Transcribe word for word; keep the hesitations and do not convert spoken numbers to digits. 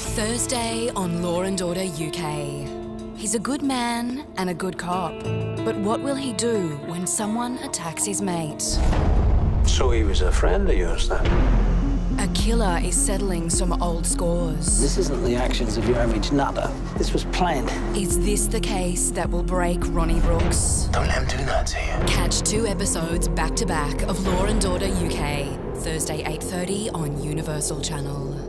Thursday on Law and Order U K. He's a good man and a good cop. But what will he do when someone attacks his mate? So he was a friend of yours then? A killer is settling some old scores. This isn't the actions of your average nutter. This was planned. Is this the case that will break Ronnie Brooks? Don't let him do that to you. Catch two episodes back-to-back of Law and Order U K, Thursday eight thirty on Universal Channel.